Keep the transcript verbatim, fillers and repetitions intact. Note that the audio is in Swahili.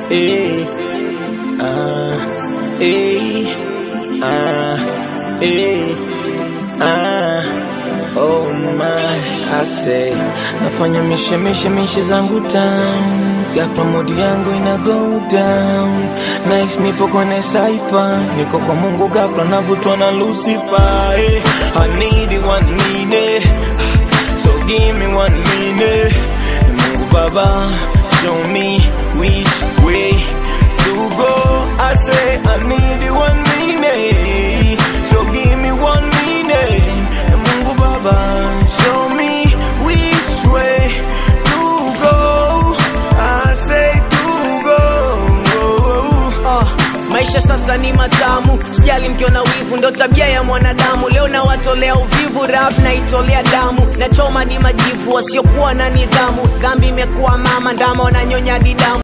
eh, ah, eh, ah, eh, ah, oh my, I say, nafanya mishe mishe mishe zangu town, ghafla modi yangu ina go down, nice nipo kwenye cypher, niko kwa Mungu ghafla navutwa na Lucifer, eh, I need it one minute, so give me one minute, Mungu Baba, show me which way to go. I say I need it one minute, so give me one minute, Mungu Baba, show me which way to go. I say to go. uh, Maisha sasa ni matamu, sijali mkiona wivu, ndo tabia ya mwanadamu. Leo na watolea uvivu, rap na itolea damu, na choma di majivu wasiokuwa na nidhamu. Dhambi imekuwa mama, ndama wananyonya didamu.